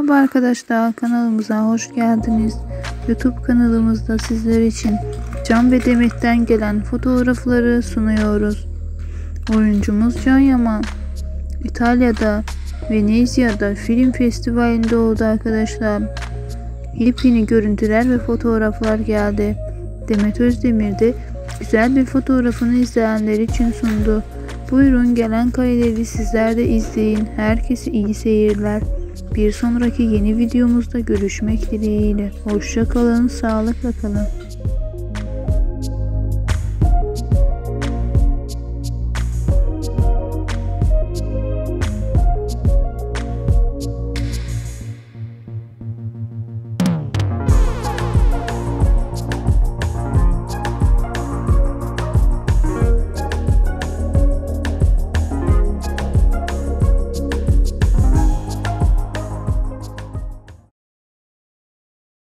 Merhaba arkadaşlar, kanalımıza hoş geldiniz. YouTube kanalımızda sizler için Can ve Demet'ten gelen fotoğrafları sunuyoruz. Oyuncumuz Can Yaman İtalya'da Venezia'da film festivalinde oldu arkadaşlar. Yepyeni görüntüler ve fotoğraflar geldi. Demet Özdemir de güzel bir fotoğrafını izleyenler için sundu. Buyurun gelen kareleri sizler de izleyin. Herkese iyi seyirler. Bir sonraki yeni videomuzda görüşmek dileğiyle. Hoşça kalın, sağlıkla kalın.